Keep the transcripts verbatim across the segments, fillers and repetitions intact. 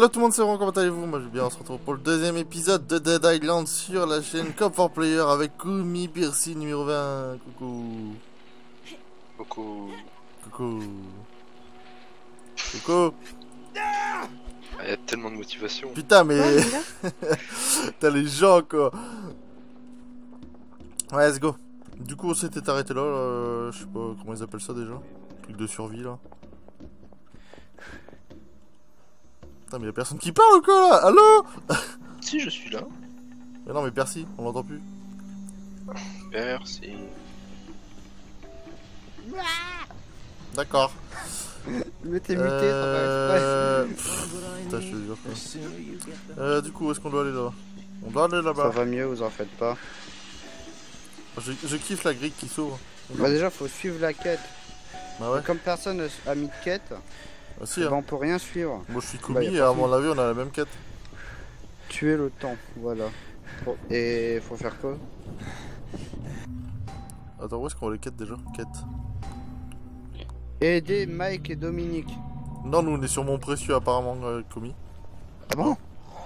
Hello tout le monde, c'est Ron, comment allez-vous? Moi je vais bien, on se retrouve pour le deuxième épisode de Dead Island sur la chaîne Cop for Player avec Kumi Percy numéro vingt. Coucou. Coucou. Coucou. Coucou. Ah, y a tellement de motivation. Putain mais... T'as les gens quoi. Ouais, let's go. Du coup on s'était arrêté là, là, je sais pas comment ils appellent ça déjà. Truc de survie là. Putain mais y'a personne qui parle ou quoi là? Allô? Si, je suis là. Mais non mais Percy, on l'entend plus. Percy. D'accord. Mais t'es muté, euh... ça va exprès. Putain je te jure quoi. Euh, du coup où est-ce qu'on doit aller là? On doit aller là-bas. Ça va mieux, vous en faites pas. Je, je kiffe la grille qui s'ouvre. Bah déjà faut suivre la quête. Bah ouais. Comme personne a mis de quête, Ah, si, bah, hein. on peut rien suivre. Moi je suis Bah, Kumi y a et pas à mon avis on a la même quête. Tuer le temps, voilà. Bon, et faut faire quoi? Attends, où est-ce qu'on a les quêtes déjà? Quête. Aider Mike et Dominique. Non, nous on est sur mon précieux apparemment, euh, Kumi. Ah bon?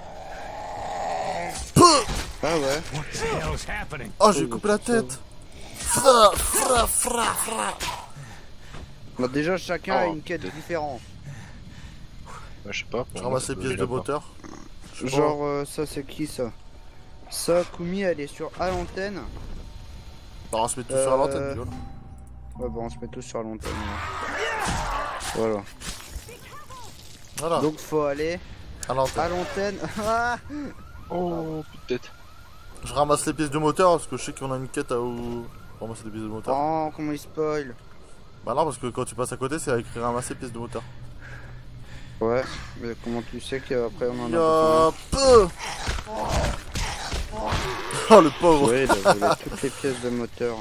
Ah ouais. Oh, j'ai coupé la tête. Fra, fra, fra, fra. Bah déjà chacun a Oh, une quête peut-être. différente. Bah, je sais pas. Je ramasse les pièces de moteur. Je sais pas. Genre euh, ça c'est qui ça? Ça, Kumi elle est sur à l'antenne. Bah, on va se met tous Euh, sur l'antenne, tu vois. Ouais bah on se met tous sur l'antenne. Ouais. Voilà. Voilà, Donc faut aller à l'antenne. à l'antenne. Ah Oh, peut-être. Je ramasse les pièces de moteur parce que je sais qu'on a une quête à où ramasser des pièces de moteur. Oh comment il spoil. Bah non, parce que quand tu passes à côté, c'est avec ramasser pièces de moteur. Ouais, mais comment tu sais qu'après on en Y'a a peu. Oh le pauvre. besoin? Ouais, il a volé toutes les pièces de moteur.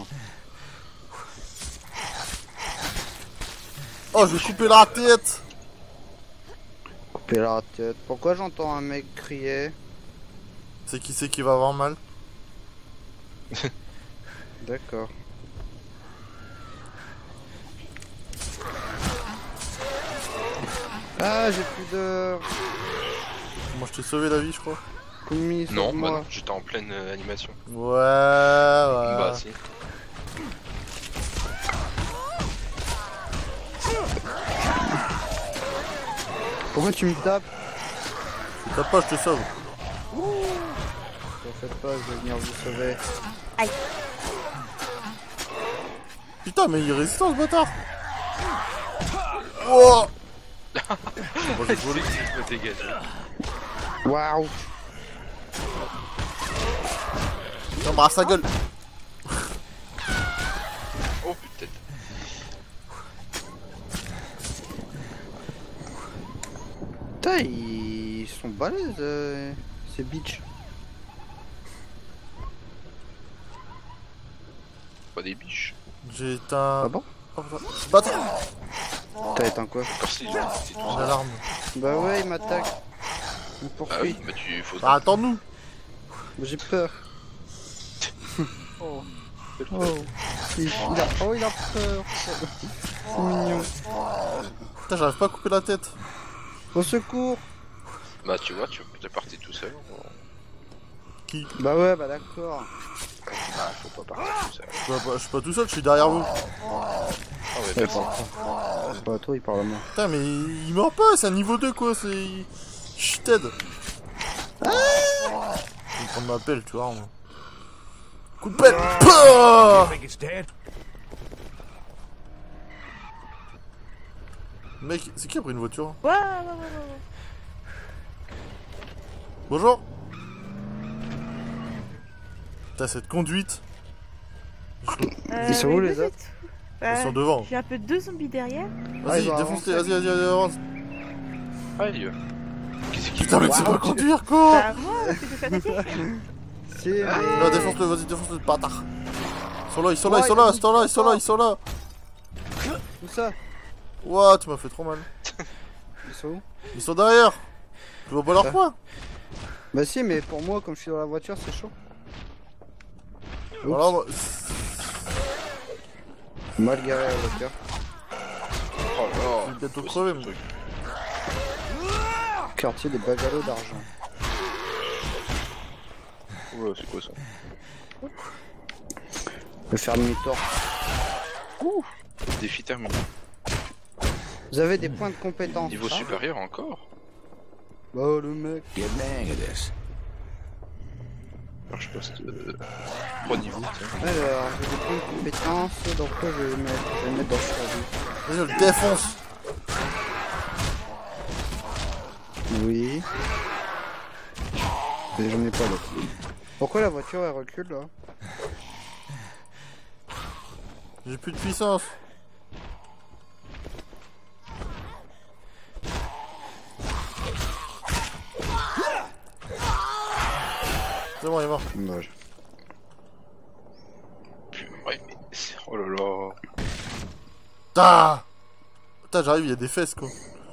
Oh, je vais couper la tête. Couper la tête. Pourquoi j'entends un mec crier? C'est qui c'est qui va avoir mal? D'accord. Ah, j'ai plus de... Moi je t'ai sauvé la vie, je crois. Kumi, Non, bah sauve-moi. non, j'étais en pleine euh, animation. Ouais, ouais. Bah, si. Pourquoi tu me tapes? Je tape pas, je te sauve. T'en faites pas, je vais venir vous sauver. Putain, mais il est résistant ce bâtard. Oh. Moi j'ai volé. Je me dégage. Waouh. J'embrasse sa gueule. Oh, peut-être. Putain, ils sont balèzes, euh, ces bitches. Pas des biches. J'ai éteint. Ah bon? Oh, putain. Ce bâtard. T'as éteint quoi? Percy, j'ai c'est tout J'ai ça. l'alarme. Bah ouais, il m'attaque. Il me Ah poursuit. oui, bah tu faut. Bah attends-nous. J'ai peur. Oh. Oh. Il, il a... oh, il a peur. C'est mignon. Putain, j'arrive pas à couper la tête. Au secours. Bah, tu vois, tu es parti tout seul. Qui? Bah ouais, bah d'accord. Bah, faut pas partir tout seul. Je suis pas, je suis pas tout seul, je suis derrière vous. Ah ouais, Ouais, d'accord. C'est pas à toi, il parle à moi. Putain, mais il, il meurt pas, c'est un niveau deux quoi, c'est. Cheated. Je vais prendre ma pelle, tu vois. Moi. Coup de pelle. Pouah. Mec, c'est qui a pris une voiture? Ouais, ouais, ouais, ouais. Bonjour. Putain, cette conduite. Euh, Ils sont où, mais les vous autres? êtes- Ils Bah, sont devant. J'ai un peu deux zombies derrière. Ah, Vas-y, ils vont défonce-les, avancer. vas-y, vas-y, vas-y, avance. Aïe. Qu'est-ce qui Putain, mec, c'est Wow, pas tu- conduire quoi. Bah, moi, que je fais attaquer. Si, mais... Non, défonce-le, vas-y, défonce-le, bâtard. Ils sont là, ils sont là, Ouais, ils sont là, il ils sont là, ils sont là, ils sont là. Où ça? Ouah, tu m'as fait trop mal. Ils sont où? Ils sont derrière. Tu vois pas leur point? Bah si, mais pour moi, comme je suis dans la voiture, c'est chaud. Alors, moi- Mal garé la voiture. Oh là. je vais bientôt c'est crever, ce moi. truc. Quartier des bagalos d'argent. Oula, c'est quoi ça? Le faire demi-tour. Ouh. Défi terminé. Vous avez des points de compétence. Niveau ah. supérieur encore? Oh le mec. Get the hang of this. Alors je passe de trois niveaux, tiens. Alors, j'ai des points de compétence, donc quoi je vais le mettre, je vais le mettre dans survie. Vas-y, je le défonce. Oui. Et j'en ai pas d'autre. Pourquoi la voiture elle recule là? J'ai plus de puissance. C'est bon, il est mort. Dommage. Ouais, mais... Oh là là. Ah putain, j'arrive, il y a des fesses quoi.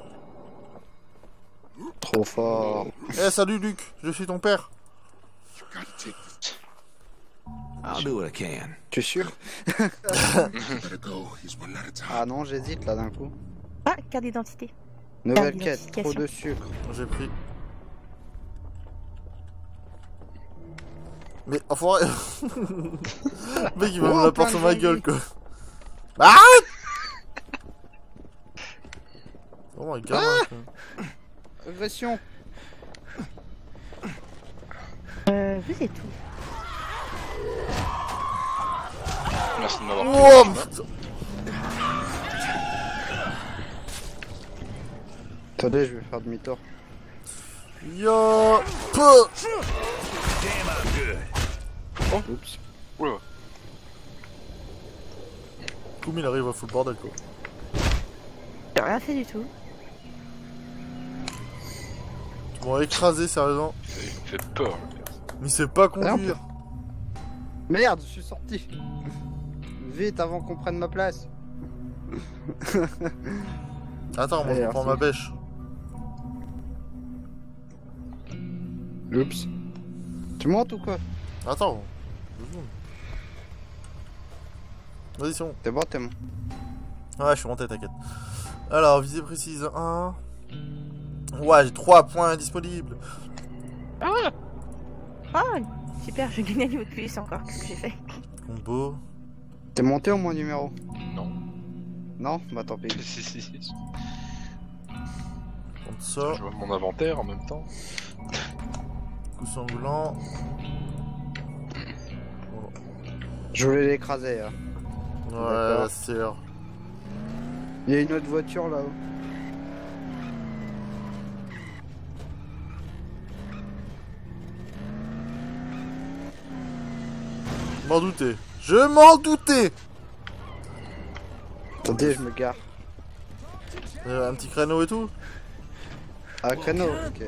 Trop fort. Eh, salut Luc, je suis ton père. I'll do what I can. Tu es sûr? Better go. He's running out of time. Ah non, j'hésite là d'un coup. Ah, carte d'identité. Nouvelle Ah, quête, trop identification. de sucre. J'ai pris. Mais enfoiré. Le mec il va Oh, me la porter plein sur de ma gueule zombies. quoi. Arrête. Oh un gamin quoi. Agression. Euh, vous êtes où? Merci de m'avoir Oh pris. putain. Attendez, je vais faire demi-tour. Yo peu. Oups. Oula. Koum il arrive à foutre le bordel quoi. J'ai rien fait du tout. Tu m'aurais écrasé sérieusement. Il me fait peur. Mais il sait pas Ah, conduire. Merde, je suis sorti. Vite avant qu'on prenne ma place. Attends, moi Allez, je prends merci. ma bêche. Oups. Tu montes ou quoi? Attends. deux secondes. Vas-y c'est bon. T'es bon, t'es bon. Ouais, je suis monté, t'inquiète. Alors, visée précise un. Ouais, j'ai trois points disponibles. Ah, super, je gagne un niveau de plus encore. Qu'est-ce que j'ai fait? Combo. T'es monté au moins numéro? Non. Non? Bah tant pis. Si, si, si. Comme ça. Je vois mon inventaire en même temps. Coup sanglant. Je voulais l'écraser. Hein. Ouais, D'accord. la serre. Il y a une autre voiture là-haut. M'en doutais. Je m'en doutais. Attendez, je me gare. Euh, un petit créneau et tout. Ah, créneau, ok.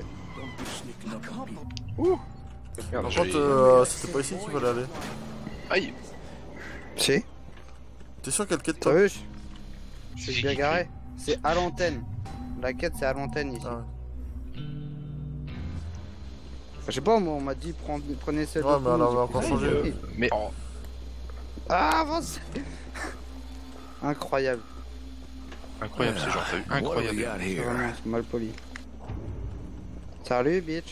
Par Merde, contre, j'ai- euh, c'était pas ici qu'il fallait aller. Aïe. Si? T'es sûr quelle quête T'as toi? vu? Je je suis bien garé. C'est à l'antenne. La quête, c'est à l'antenne ici. Ah ouais. Je sais pas, moi, on m'a dit prendre- prenez celle Ouais, de mais elle Toulouse. avait encore Ouais, changé. euh, Mais en... Ah, avance. Incroyable. Incroyable ce genre, t'as vu? What do we Incroyable. got C'est here? vraiment c'est mal poli. Salut, bitch.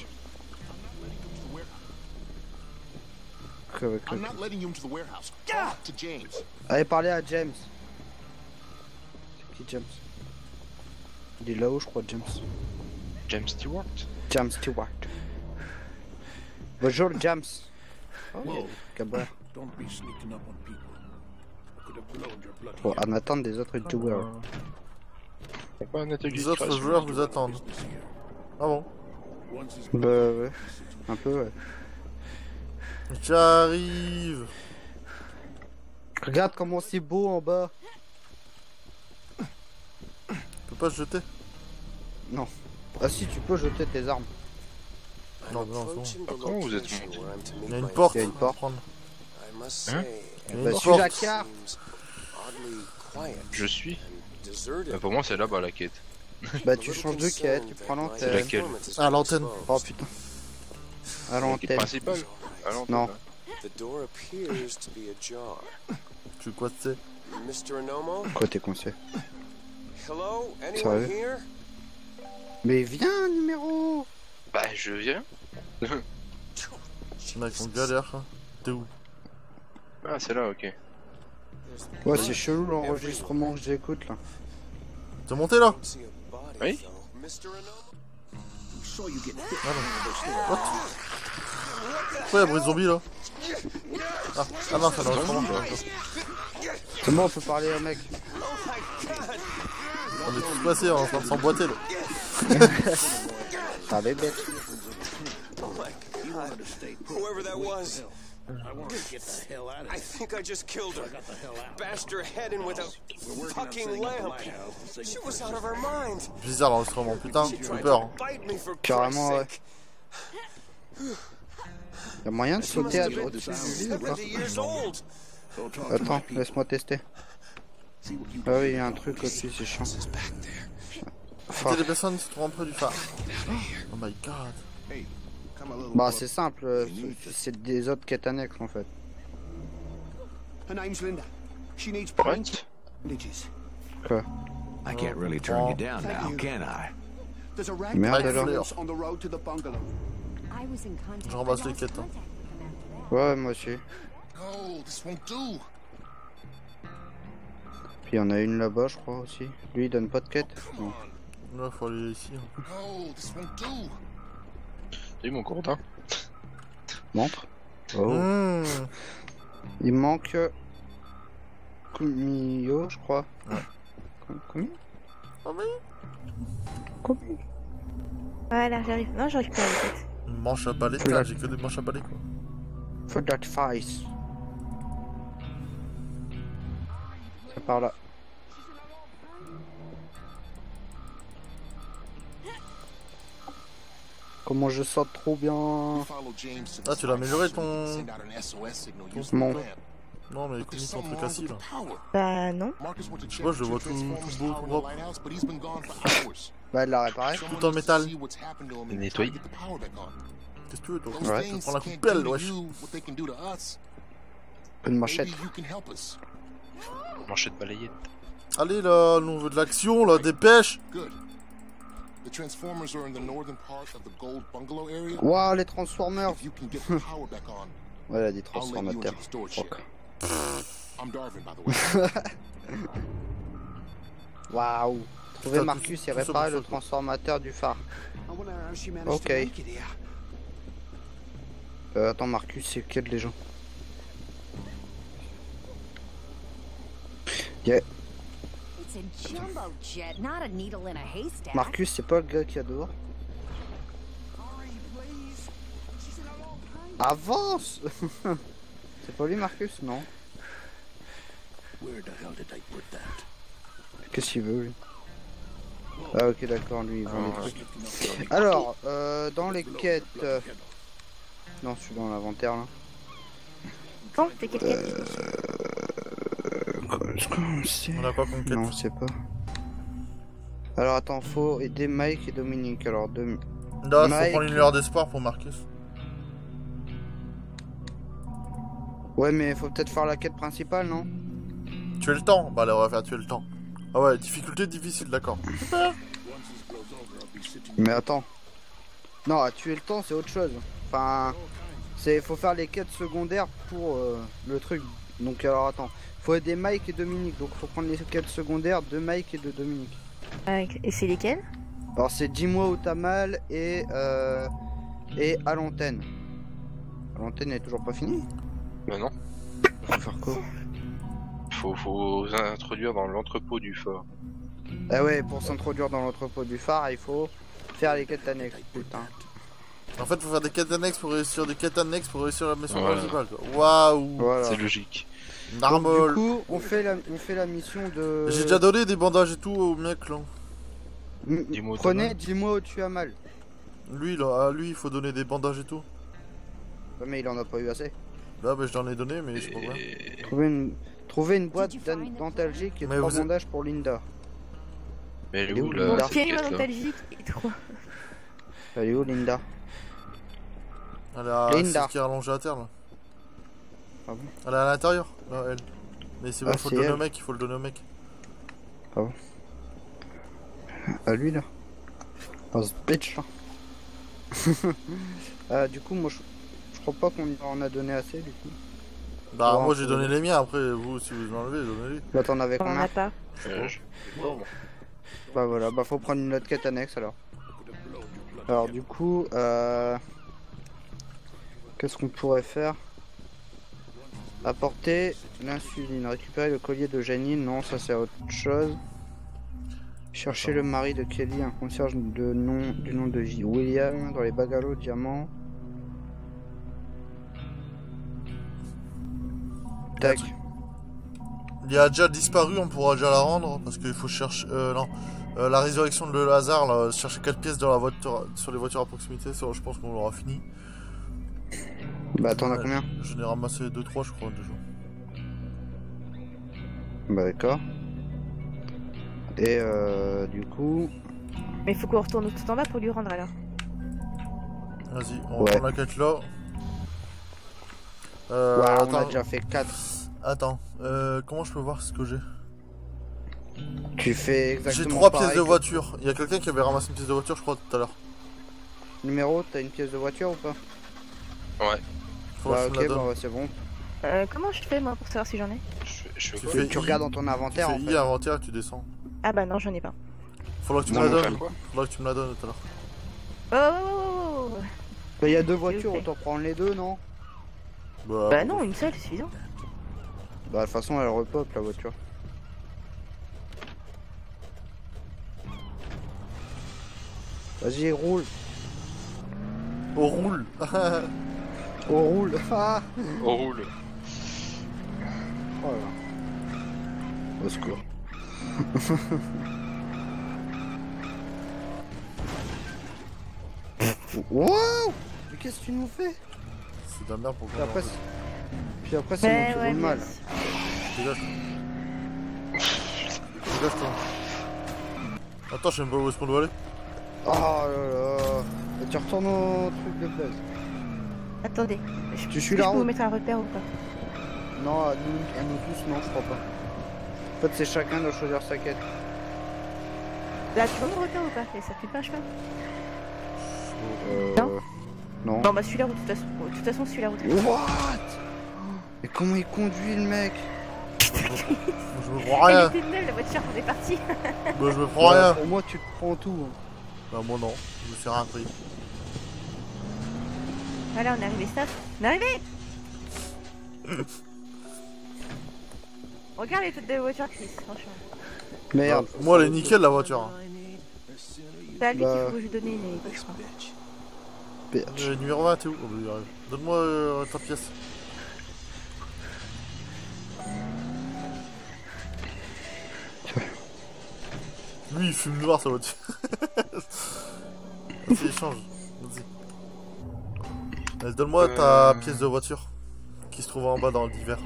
Ok, ok, I'm ok. not letting you into the warehouse. Talk to James. Allez parler à James. C'est qui James? Il est là-haut, je crois, James. James Stewart. James Stewart. Bonjour, James. Oh, il y a des cabras. Don't be sneaking up on people. I could have blown your bloody Bon, en attente des autres joueurs. Y'a pas un atelier Les de autres création. joueurs vous attendent. Ah bon? Once he's Bah ouais, un peu ouais. J'arrive. Regarde comment c'est beau en bas. Tu peux pas se jeter? Non. Ah si, tu peux jeter tes armes. Non, non, c'est bon. Ah, comment vous êtes monté? Il y a une porte. Il y a une à porte. prendre. Hein? Il y a Bah une suis la porte. carte. Je suis. Bah, pour moi, c'est là-bas la quête. Bah tu changes de quête, tu prends C'est l'antenne. laquelle? À l'antenne. Oh putain. À La quête l'antenne. principale? À l'antenne, Non. là. The door appears to be ajar. Tu quoi c'est? Mister Anomo? Quoi t'es coincé? Hello? Anyone Sorry. here? Mais viens, numéro. Bah, je viens. Mec, on galère. Hein. T'es où? Ah, c'est là, ok. Ouais, c'est chelou l'enregistrement que j'écoute là. T'es monté là? Oui. What? Pourquoi y'a bruit de zombie là? Ah, ah non, ça n'a pas. C'est bon, on peut parler au mec. On est tous passés en train de s'emboîter là. Ah, les bêtes. Whoever that was. I think I just killed her. Bashed her head in with a fucking lamp. She was out of her mind. Bizarre l'enregistrement, putain, j'ai peur. Hein. Carrément, ouais. Y'a moyen de sauter à au-dessus du lit ou pas? Attends, laisse-moi tester. Ah oui, y'a un truc au-dessus, c'est chiant. C'était des personnes qui se trouvent un peu du phare. Oh my god. Bah c'est simple, c'est des autres quêtes annexes en fait. What? Quoi? I can't really turn you down now, can I? Merde alors. Je ramasse les quêtes. Hein. Ouais, moi aussi. Puis il y en a une là-bas, je crois aussi. Lui il donne pas de quête. Non. Là, faut aller ici. Hein. J'ai eu mon courdin. Montre. Oh. Mmh. Il manque Kumio, je crois. Ouais. Combien? Combien? Voilà, j'arrive. Non, je récupère les têtes. Manche à balai, Oula. j'ai que des manches à balai quoi. For that face. C'est par là. Comment je saute trop bien. Ah, tu l'as amélioré ton. ton... Mon. Non, mais écoute, ton truc assis là. Bah non. Je sais pas, je le vois tout, tout beau, tout propre. Bah elle l'a réparé. Tout en métal. Nettoyer. Qu'est-ce que tu veux toi? Ouais. Je prends la coupe pelle, wesh. Une machette. Manchette balayette. Allez là, nous on veut de l'action là, dépêche. The transformers are in the northern part of the gold bungalow area. Waouh, les Transformers. If you can get the power back on, Ouais, elle a dit I'll let you into transformateurs. the storage shed. Fuck. I'm Darvin, by the way. Waouh. Trouver Putain, Marcus tout- et tout ça réparer pour le ça, quoi. transformateur du phare. Ok. Euh, attends, Marcus, c'est quel les gens? Yeah. Marcus, c'est pas le gars qui a dehors. Avance. C'est pas lui, Marcus? Non. Qu'est-ce qu'il veut, lui? Ah, ok, d'accord, lui, il vend les trucs. Alors, euh, dans les quêtes... euh, Non, je suis dans l'inventaire, là. Bon, t'es quelle quête? On a pas comme quête. Non, je sais pas. Alors, attends, faut aider Mike et Dominique. Alors, deux... Là, faut Mike. prendre une lueur d'espoir pour Marcus. Ouais, mais faut peut-être faire la quête principale, non? Tuer le temps? Bah là, on va faire tuer le temps. Ah ouais, difficulté difficile, d'accord. Mais attends. Non, à tuer le temps, c'est autre chose. Enfin, c'est faut faire les quêtes secondaires pour euh, le truc. Donc, alors, attends. Faut aider Mike et Dominique. Donc, faut prendre les quêtes secondaires de Mike et de Dominique. Euh, Et c'est lesquels? Alors, c'est dis-moi où t'as mal et, euh, et à l'antenne. À l'antenne est toujours pas finie? Bah non. Faut faire quoi? Faut, faut introduire dans l'entrepôt du fort. Ah ouais, pour s'introduire dans l'entrepôt du phare, il faut faire les quêtes annexes. Putain. En fait, faut faire des quêtes annexes pour réussir des quêtes annexes pour réussir la mission Voilà. principale. quoi. Waouh! Voilà. C'est logique. Donc, Narmol. du coup, on fait la, on fait la mission de... J'ai déjà donné des bandages et tout au mec là. M- Dis-moi où t'as Prenez, mal. dis-moi où tu as mal. Lui là, à lui, il faut donner des bandages et tout. Ouais, mais il en a pas eu assez. Là, bah, je t'en ai donné, mais je sais pas quoi. Et... Trouvez une, trouvez une boîte d'an- dentalgique et Mais trois vous êtes- bandages pour Linda. Mais elle est Et où où, là Linda cette Quel quête, là nostalgique et trois. Elle est où, Linda? Elle est à... Linda. C'est ce qui est allongé à terre là. Ah bon? Elle est à l'intérieur, là, elle. Mais c'est bon, Ah, faut c'est le donner elle. au mec, il faut le donner au mec. À lui, là. Dans ce bitch là. euh, du coup, moi je, je crois pas qu'on en a donné assez du coup. Bah, Bon, moi j'ai faut- donné les miens, après vous, si vous en enlevez, donnez-les. Bah, t'en avais On en combien? a pas. Euh, je- bon, bon. Bah voilà, bah faut prendre une autre quête annexe alors. Alors du coup, euh... qu'est-ce qu'on pourrait faire? Apporter l'insuline, récupérer le collier de Janine, non ça c'est autre chose. Chercher le mari de Kelly, un concierge de nom, du nom de J. William, dans les bungalows diamants. Tac. Il a déjà disparu, on pourra déjà la rendre, parce qu'il faut chercher... Euh, non. Euh, la résurrection de Lazare, là, chercher quatre pièces dans la voiture, sur les voitures à proximité, ça, je pense qu'on l'aura fini. Bah t'en as Ouais, combien? J'en ai ramassé deux trois je crois déjà. Bah d'accord. Et euh, du coup... Mais il faut qu'on retourne tout en bas pour lui rendre alors. Vas-y, on Ouais. reprend la quête là. Euh, Ouais, on attends, a déjà fait quatre. attends, euh, comment je peux voir ce que j'ai? Tu fais exactement J'ai trois pareil pièces de que- voiture. Il y a quelqu'un qui avait ramassé une pièce de voiture je crois tout à l'heure. Numéro, t'as une pièce de voiture ou pas? Ouais, Faut Bah que je me ok, la donne. bah c'est bon. Euh, comment je fais moi pour savoir si j'en ai? je fais, je fais Tu quoi fais Tu I, regardes dans ton Tu inventaire en fais I fait. inventaire et tu descends. Ah bah non, j'en ai pas. Faudra que tu Non, me la mais donnes. faire quoi Faudra que tu me la donnes tout à l'heure. Oh, oh, oh, oh, oh. Bah, il y a deux voitures, ok. autant prendre les deux, non? Bah, Bah non, une seule, c'est suffisant. Bah de toute façon elle repop la voiture. Vas-y roule. on roule. On roule. Ah On roule. oh là. Au secours. Wow. Mais qu'est-ce que tu nous fais? C'est de la merde pour Puis qu'on après, en fait. c'est- Puis après c'est moi Ouais, qui ouais, roule mal. merci. Dégage. Dégage toi. Attends, je sais même pas où est-ce qu'on doit aller. Oh là là. Et tu retournes au truc de base. Attendez. Je, Tu suis est-ce la que je peux vous route. mettre un repère ou pas? Non, à nous, à nous tous, non, je crois pas. En fait, c'est chacun doit choisir sa quête. Là, tu vois mon repère ou pas? Et ça te fait pas un chemin? Euh... Non. Non. Non, bah suis la route, de toute façon. De toute façon, suis la route. What? Mais comment il conduit le mec? Je me prends Elle rien. était nulle, la voiture, on est parti. Bah, je me prends Ouais, rien. Pour moi, tu te prends tout. hein. Bah, moi non. Je me suis rien pris. Voilà, on est arrivé, stop. On est arrivé. Regarde les têtes de voiture, Chris, franchement. Merde. Bah, moi, elle est nickel la voiture. hein. C'est à lui Bah. qu'il faut que je lui donne une hélico, je crois. Bitch. Le numéro vingt, t'es où? Oh, bah, il arrive. Donne-moi euh, ta pièce. Lui, il fume noir sa voiture. Vas-y, échange. Vas-y. Euh, Donne-moi ta Euh. pièce de voiture qui se trouve en bas dans le divers.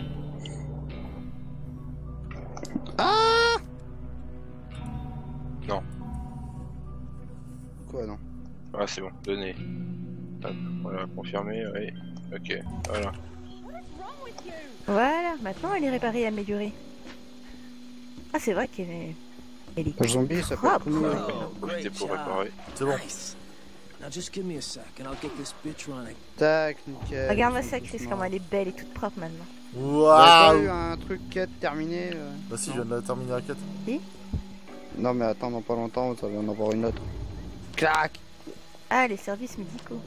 Quoi, non? Ah, c'est bon, donné. Hop, voilà, confirmé, oui. Ok, voilà. Voilà, maintenant elle est réparée et améliorée. Ah, c'est vrai qu'elle est. Elle est. Le zombie, il s'appelle Ah, comment? là Oh, C'était great pour job. réparer. C'est bon. Nice. Now just give me a sec and I'll get this bitch running. Tac, nickel. Regarde-moi ça, Tout Chris, doucement. comment elle est belle et toute propre maintenant. Vous avez pas eu Waouh. un truc quête terminé euh Bah si, je viens de la terminer la quête. Non, mais attends, dans pas longtemps, ça va en avoir une autre. Clac. Ah, les services médicaux.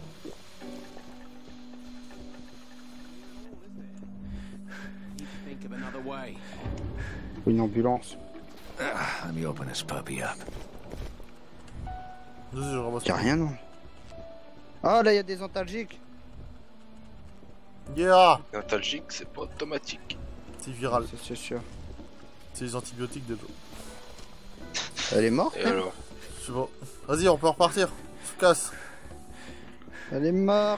Need to think of another way. Une ambulance. Ah, let me open this puppy up. Vas-y, je ramasse. Y'a rien, non? Ah, là, il y a des antalgiques. Yeah. Nostalgique, c'est pas automatique. C'est viral. C'est- C'est sûr. C'est les antibiotiques déjà. Elle est morte? Et alors? Je sais pas. Vas-y, on peut repartir. On se casse. Elle est morte.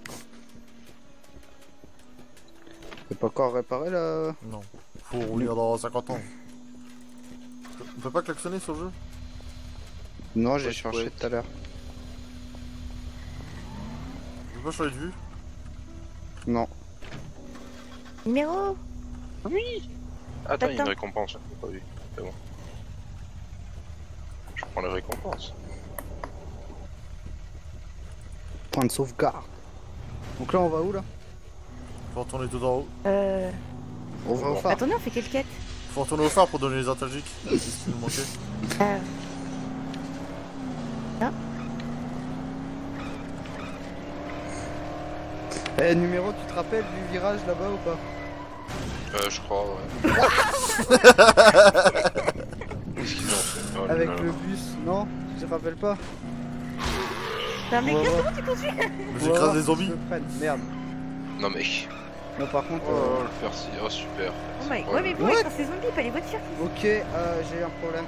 C'est pas encore réparé là? Non. Faut rouler dans cinquante ans. On peut pas klaxonner sur le jeu? Non, j'ai Ouais, cherché ouais. tout à l'heure. Je peux pas changer de vue? Non. Numéro. Attends, il y a une Attends. récompense, j'ai pas vu. C'est bon. Je prends la récompense. Point de sauvegarde. Donc là on va où là? Faut retourner tout en haut. Euh... On va au phare. Attendez, on fait quelle quête? Faut retourner au phare pour donner les antalgiques. C'est ce qui nous manquait. Euh... Ah. Eh numéro, tu te rappelles du virage là-bas ou pas? Euh, je crois, ouais. Qu'est-ce qu'ils ont fait? Oh là Avec là. le bus, non? Tu te rappelles pas? Non mais On va qu'est-ce voir. que tu poursuis? Mais j'écrase des zombies. Merde. Non mec. Non par contre... Oh, euh, le persil. Oh, super. Oh my... Oh Ouais là mais là. bon, What? quand c'est zombie, pas les voitures. Ok, euh, j'ai un problème.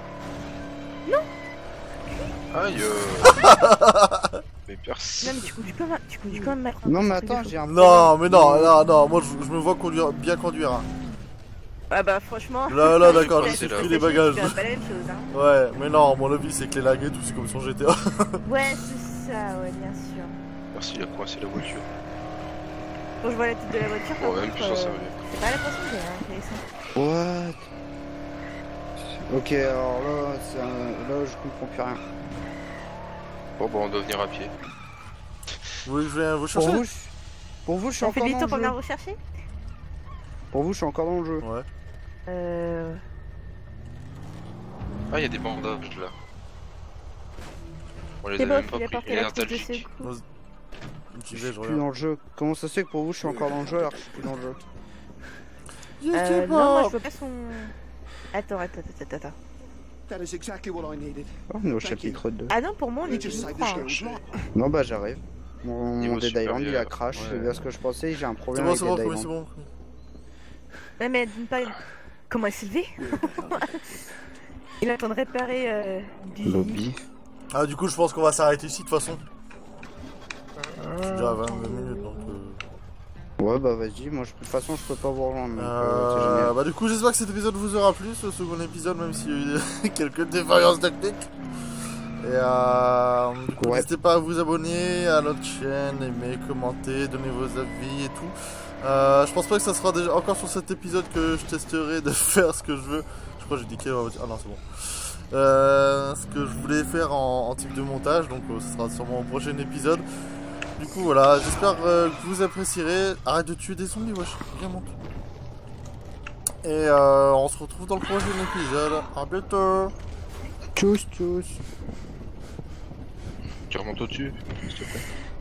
Aïe euh... Mais persil. Non mais tu conduis quand même, tu conduis quand même mal. Non mais attends, j'ai un problème. Non, mais non, là, non, moi je, je me vois conduire, bien conduire. Hein. Ah bah franchement... Là, là, d'accord, je j'ai sais pris là. les bagages. C'est pas la même chose hein. Ouais, mais non, mon avis c'est que les lags et tout, c'est comme sur G T A. Ouais c'est ça, ouais bien sûr. Persil, il a coincé la voiture. Quand je vois la tête de la voiture, par Bon, même contre, plus, ça euh, savait. c'est pas l'impression que j'ai hein, intéressant. What? Ok, alors là, c'est un... là je comprends plus rien. Bon, bon, on doit venir à pied. Vous voulez que je vienne vous Pour chercher? vous, je... pour vous, je suis On fait encore des dans tours le pour jeu. venir vous chercher? Pour vous, je suis encore dans le jeu. Ouais. Euh... Ah, il y a des bandages là. On les C'est a bon, même il pas a pris. porté Et la trousse de l'antalgique. secours. J'y Je vais, suis je plus regarde. dans le jeu. Comment ça se fait que pour vous, je suis encore dans le jeu alors que je suis plus dans le jeu? Euh, non, moi je vois pas son... Attends, attends, attends, attends. That is exactly what I needed. Oh, on est au Thank chapitre deux. Ah non, pour moi on You est just plus saved trois. the hein. show's Non bah j'arrive. Mon, Niveau mon Dead Island il a supérieur, crash, ouais. c'est bien ce que je pensais, j'ai un C'est problème bon, avec c'est bon, Dead oui, c'est Island. bon. Ouais mais d'une part... Comment elle s'est levée? Il attend de réparer euh, du... Lobby. Ah, du coup, je pense qu'on va s'arrêter ici de toute façon. Je suis déjà à vingt minutes donc. Euh... Ouais bah vas-y, moi je... de toute façon je peux pas vous rejoindre donc euh, c'est Euh, génial. bah, du coup, j'espère que cet épisode vous aura plu, ce second épisode, même s'il y a eu quelques défaillances techniques. Et euh, du coup, Ouais. n'hésitez pas à vous abonner à notre chaîne, aimer, commenter, donner vos avis et tout. Euh, je pense pas que ça sera déjà encore sur cet épisode que je testerai de faire ce que je veux. Je crois que j'ai dit qu'il... Ah non, c'est bon. Euh, ce que je voulais faire en, en type de montage, donc euh, ce sera sûrement au prochain épisode. Du coup, voilà, j'espère euh, que vous apprécierez. Arrête de tuer des zombies, wesh, viens, monte. Et euh, on se retrouve dans le prochain épisode. À bientôt. Tchuss tchuss. Tu remontes au-dessus, s'il te plaît.